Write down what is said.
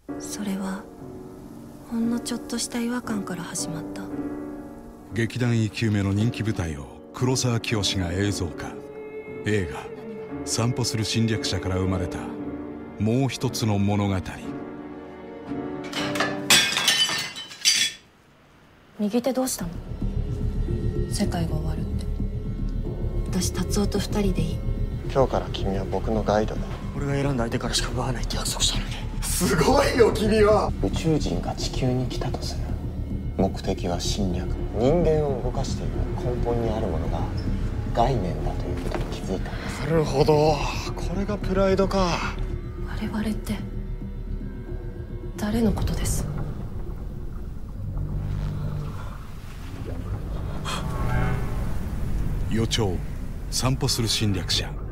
それはほんのちょっとした違和感から始まった。 劇団1級目の人気舞台を黒沢清が映像化。映画「散歩する侵略者」から生まれたもう一つの物語。 右手どうしたの？世界が終わるって。私達夫と2人でいい。 今日から君は僕のガイドだ。 俺が選んだ相手からしか奪わないって約束したのに。 すごいよ君は。宇宙人が地球に来たとする。目的は侵略。人間を動かしている根本にあるものが概念だということに気づいたんです。 なるほど、これがプライドか。 我々って誰のことです？ 予兆散歩する侵略者。